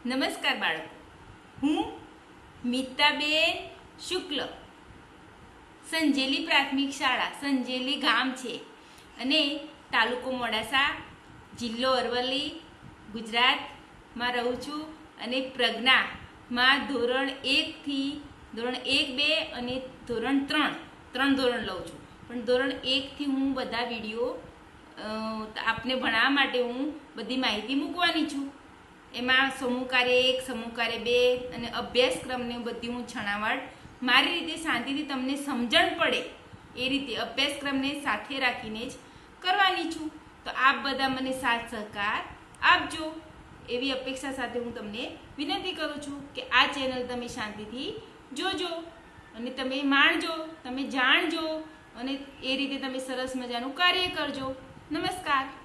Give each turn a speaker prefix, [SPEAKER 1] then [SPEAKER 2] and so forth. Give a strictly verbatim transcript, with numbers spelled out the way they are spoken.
[SPEAKER 1] નમસ્કાર બાળકો, હું મિતાબેન શુક્લ, સંજેલી પ્રાથમિક શાળા, સંજેલી ગામ છે અને તાલુકો મોડાસા, જિલ્લો અરવલ્લી, ગુજરાતમાં રહું છું અને પ્રજ્ઞામાં ધોરણ એકથી ધોરણ એક બે અને ધોરણ ત્રણ ત્રણ ધોરણ લઉં છું. પણ ધોરણ એકથી હું બધા વિડીયો આપને ભણાવવા માટે હું બધી માહિતી મૂકવાની છું. એમાં સમૂહ કાર્ય એક, સમૂહ કાર્ય બે અને અભ્યાસક્રમને બધી હું છણાવટ મારી રીતે શાંતિથી તમને સમજણ પડે એ રીતે અભ્યાસક્રમને સાથે રાખીને જ કરવાની છું. તો આપ બધા મને સાથ સહકાર આપજો એવી અપેક્ષા સાથે હું તમને વિનંતી કરું છું કે આ ચેનલ તમે શાંતિથી જોજો અને તમે માણજો, તમે જાણજો અને એ રીતે તમે સરસ મજાનું કાર્ય કરજો. નમસ્કાર.